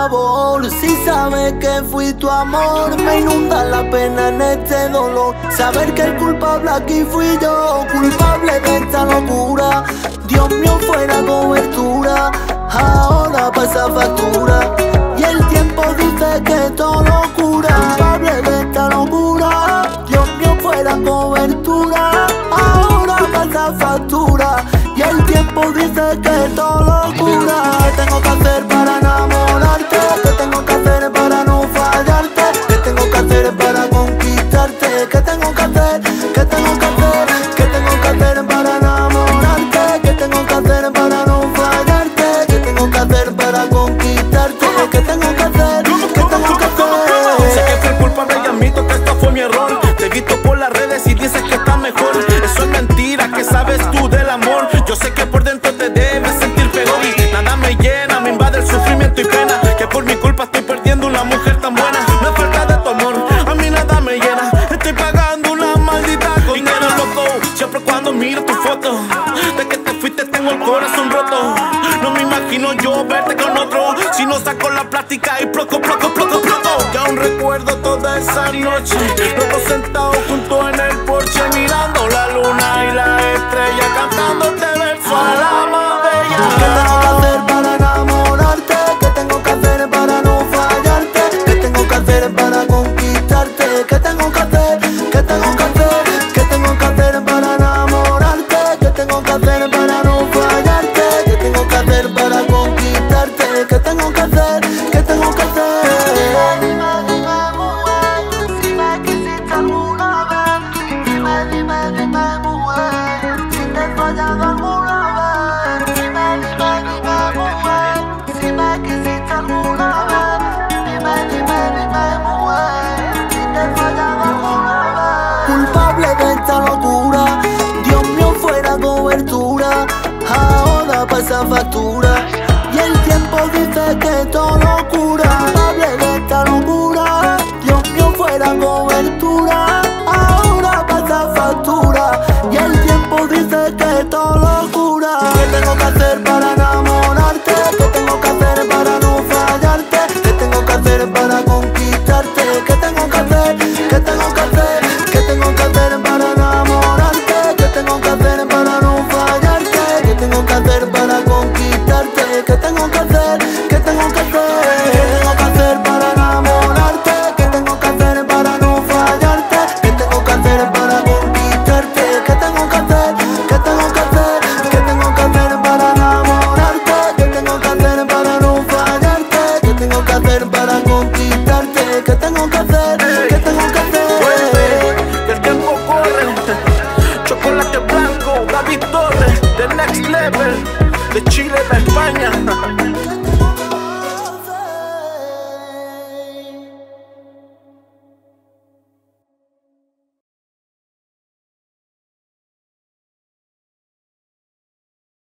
favor. Si sabes que fui tu amor, me inunda la pena en este dolor. Saber que el culpable aquí fui yo, culpable de esta locura. Dios mío, fuera cobertura, ahora pasa factura. Y el tiempo dice que todo lo cura. Culpable de esta locura, Dios mío, fuera cobertura, ahora pasa factura. Y el tiempo dice que todo lo cura. ¿Qué tengo que hacer para enamorarte? ¿Qué tengo que hacer para no fallarte? ¿Qué tengo que hacer para conquistarte? ¿Qué tengo que hacer? ¿Qué tengo que hacer? ¿Qué tengo que hacer para enamorarte? ¿Qué tengo que hacer para no fallarte? ¿Qué tengo que hacer para conquistarte? ¿Qué tengo que hacer? ¿Qué tengo que hacer? Sé que fui el culpable y admito que esto fue mi error. Te he visto por las redes y dices que estás mejor. Eso es mentira, ¿qué sabes tú del amor? Yo sé que por dentro te debes sentir peor y nada me llena, me invade el sufrimiento y pena. Que por mi culpa estoy perdiendo una mujer tan buena. Me falta de tu amor, a mí nada me llena. Estoy pagando una maldita condena, loco. Siempre cuando miro tu foto, de que te fuiste tengo el corazón roto. No me imagino yo verte con otro, si no saco la plática y ploco. Que aún recuerdo toda esa noche, los dos sentados juntos en el porche, mirando la luna y la estrella, cantándote verso a la más bella. ¿Qué tengo que hacer para enamorarte? ¿Qué tengo que hacer para no fallarte? ¿Qué tengo que hacer para conquistarte? ¿Qué tengo que hacer? ¿Qué tengo que hacer? ¿Qué tengo que hacer para enamorarte? ¿Qué tengo que hacer para no fallarte? ¿Qué tengo que hacer para conquistarte? ¿Qué tengo que hacer? ¿Qué tengo que hacer? Dime, mujer, si me quisiste alguna vez. Dime, mujer, si te he fallado alguna vez. Dime, mujer, si me quisiste alguna vez. Dime, mujer, si te he fallado alguna vez. Culpable de esta locura, Dios mío, fuera cobertura, ahora pasa factura. Y el tiempo dice que todo lo cura. Culpable de esta locura, Dios mío, fuera cobertura, ahora pasa factura. Y el tiempo dice que todo lo cura. ¿Qué tengo que hacer para enamorarte? ¿Qué tengo que hacer para no fallarte? ¿Qué tengo que hacer para conquistarte? ¿Qué tengo que hacer? ¿Qué tengo que hacer? ¿Qué tengo que hacer para enamorarte? ¿Qué tengo que hacer para no fallarte? ¿Qué tengo que hacer para conquistarte? ¿Qué tengo que hacer? ¿Qué tengo que hacer? ¿Qué tengo que hacer para enamorarte? ¿Qué tengo que hacer para no fallarte? ¿Qué tengo que hacer para conquistarte? ¿Qué tengo que hacer? ¿Qué tengo que hacer? ¿Qué tengo que hacer para enamorarte? ¿Qué tengo que hacer para no fallarte? ¿Qué tengo que hacer para conquistarte? ¿Qué tengo que hacer? ¿Qué tengo que hacer? Que el tiempo corre, chocolate blanco, David Torres, The Next Level, de Chile a España.